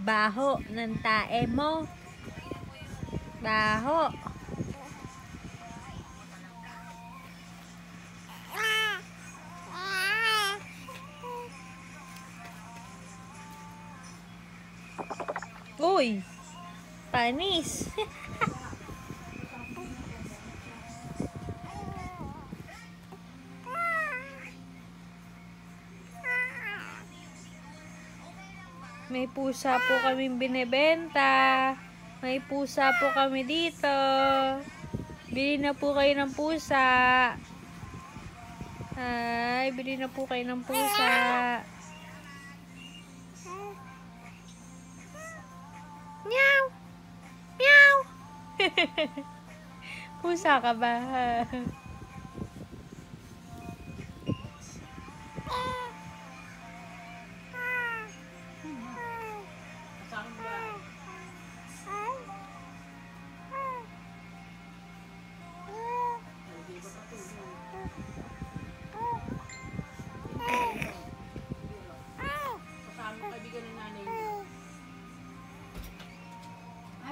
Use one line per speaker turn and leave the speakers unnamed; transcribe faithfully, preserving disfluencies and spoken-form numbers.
Baho ng tae mo. Baho. Uy, panis. May pusa po kaming binebenta. May pusa po kami dito. Bili na po kayo ng pusa. Ay, bili na po kayo ng pusa. Meow! Meow! Pusa ka ba?